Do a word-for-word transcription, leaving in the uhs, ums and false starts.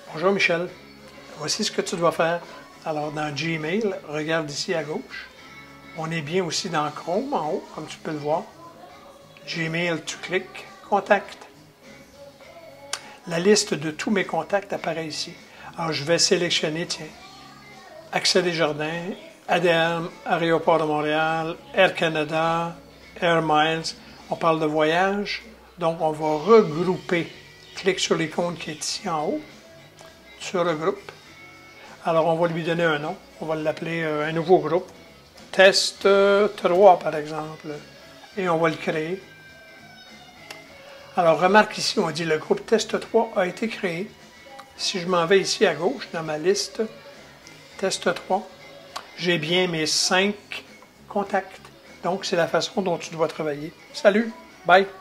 Bonjour Michel, voici ce que tu dois faire. Alors dans Gmail, regarde ici à gauche. On est bien aussi dans Chrome en haut, comme tu peux le voir. Gmail, tu cliques, Contact. La liste de tous mes contacts apparaît ici. Alors je vais sélectionner, tiens, Accès des Jardins, A D M, Aéroport de Montréal, Air Canada, Air Miles. On parle de voyage, donc on va regrouper. Clique sur l'icône qui est ici en haut. Tu regroupes. Alors, on va lui donner un nom. On va l'appeler euh, un nouveau groupe. Test euh, trois, par exemple. Et on va le créer. Alors, remarque ici, on dit le groupe Test trois a été créé. Si je m'en vais ici à gauche, dans ma liste, Test trois, j'ai bien mes cinq contacts. Donc, c'est la façon dont tu dois travailler. Salut! Bye!